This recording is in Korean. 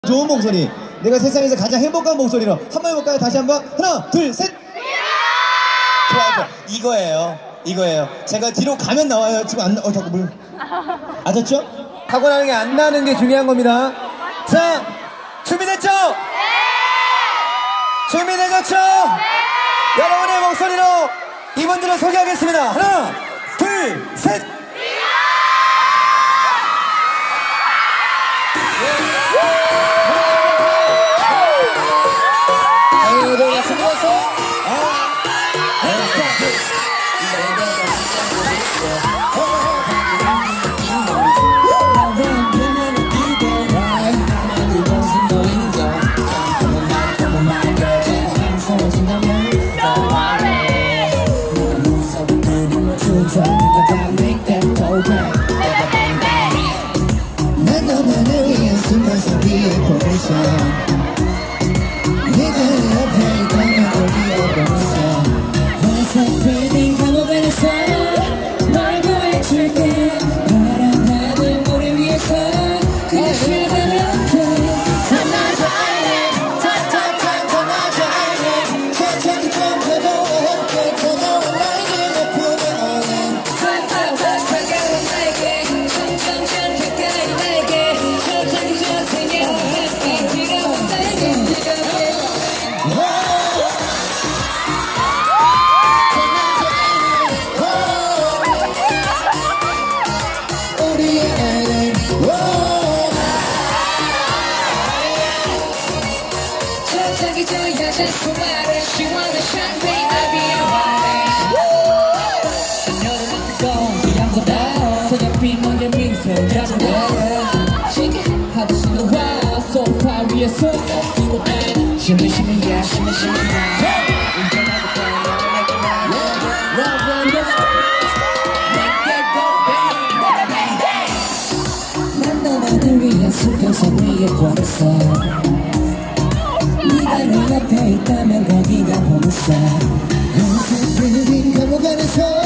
좋은 목소리, 내가 세상에서 가장 행복한 목소리로 한번 해볼까요? 다시 한번 하나 둘 셋. 좋아요. 이거예요. 제가 뒤로 가면 나와요. 지금 안 자꾸 물 아셨죠? 사고 나는 게 안 나는 게 중요한 겁니다. 자, 준비됐죠? 네! 준비되셨죠? 네! 여러분의 목소리로 이분들을 소개하겠습니다. 하나 둘 셋. 난 너만을 위한 숨어서 위에 보냈어. 네가 내 옆에 있다면 어디에 보냈어. 회색 빌딩 감옥안에서 널 구해줄게. 파란 하늘 우리 위해서 다시 가볍게 담아줘 알래. 탁탁탁 담아줘 알래. 천천히 좀 가도 함께 터져와 나에게 내 품에 안에 탁탁탁 다가와 나에게 점점점 가까이 나에게 천천히 천천히 함께 지겨워 나에게 지겨워. 저기 저 여자 소말에 시원한 샴페인 아비의 와인 너를 뜨거운 그 양보다 저녁빛 너의 미소 가져와 시계 하듯이 너와 소파 위에서 뛰고 난 시무시무야 시무시무야 운전하고 떠나 내게 말해 Love and make that go baby 난 너만을 위한 수평선 위에 걸었어. 네가 내 옆에 있다면 거기가 보냈어. 한숨 빌린 감옥 안에서